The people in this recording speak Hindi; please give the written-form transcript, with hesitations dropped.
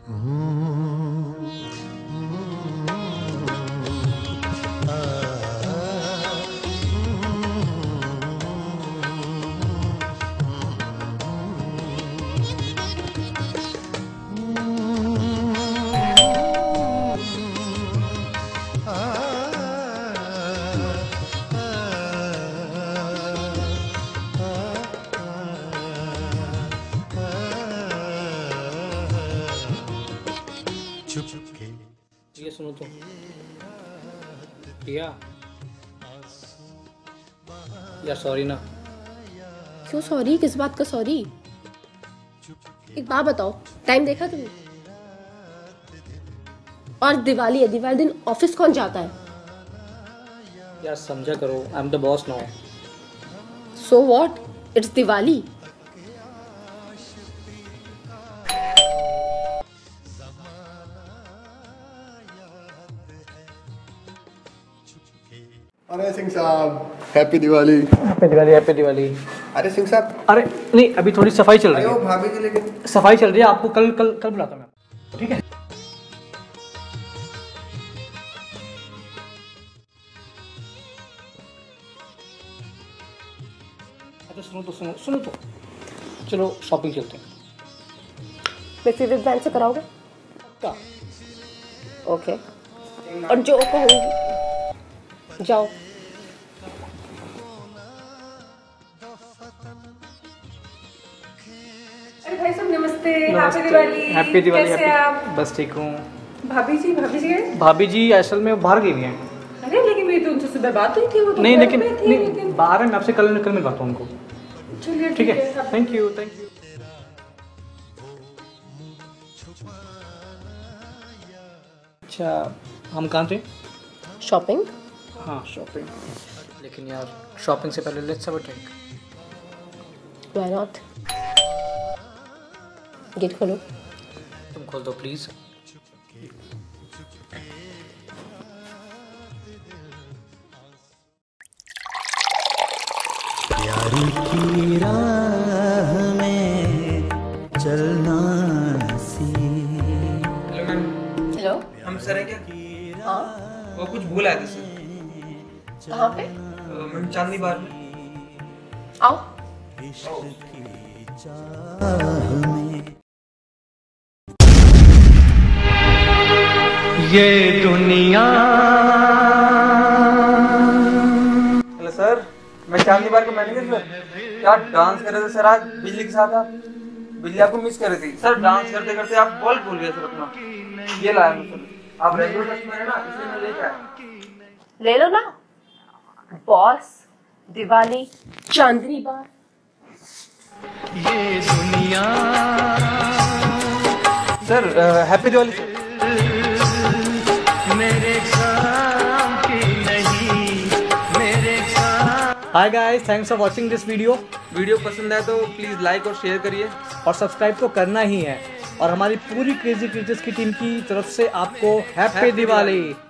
ये सुनो तो प्रिया यार, सॉरी ना। क्यों सॉरी? किस बात का सॉरी? एक बात बताओ, टाइम देखा तुमने? और दिवाली है, दिवाली दिन ऑफिस कौन जाता है? यार समझा करो, I am the boss now. So what, it's Diwali. अरे Singh sahab, happy Diwali. Happy Diwali, happy Diwali. अरे सिंह साहब, अरे नहीं, अभी थोड़ी सफाई चल रही है। वो भाभी जी लेके सफाई चल रही है, आपको कल कल कल बुलाता हूं मैं, ठीक है? अच्छा सुनो तो चलो शॉपिंग चलते हैं। मर्सिडीज बैंक से कराओगे? क्या? ओके, और जो कहूँगी जाओ। अरे भाई साहब नमस्ते, हैप्पी दिवाली। हैप्पी दिवाली। कैसे हैं आप? बस ठीक हूँ। भाभी जी गए? भाभी जी असल में बाहर गई हुई हैं। अरे लेकिन मेरी तो उनसे सुबह बात हुई थी, वो तो नहीं घर लेकिन पे थी, नहीं, बाहर है, मैं आपसे कल मिलवाता हूँ उनको। चलिए ठीक है, सब- थैंक यू। अच्छा, हम कहाँ थे? शॉपिंग? हाँ शॉपिंग। लेकिन यार शॉपिंग से पहले let's have a drink. Why not? Gate खोलो। तुम खोल दो प्लीज। प्यारी की राह में चलना हेलो। हम सर है क्या? हाँ, वो कुछ भूल आए थे सर। कहाँ पे? मैम चांदनी बार में। आओ। ये दुनिया। हेलो सर, मैं चांदनी बार का मैनेजर सर। क्या डांस कर रहे थे सर आज बिजली के साथ? आप बिजली आपको मिस कर रही थी सर। डांस करते करते आप बॉल भूल गए सर अपना। ये लाया मैं सर, आप रेगुलर कस्टमर है ना, इसलिए मैं लेके आया। ले लो ना। Boss, Diwali, Chandni bar. ये दुनिया। Sir happy Diwali sir. Hi guys, thanks for watching this video. Video पसंद आए तो प्लीज लाइक और शेयर करिए और सब्सक्राइब तो करना ही है। और हमारी पूरी क्रेजी क्रिएटर्स की टीम की तरफ से आपको हैप्पी दिवाली।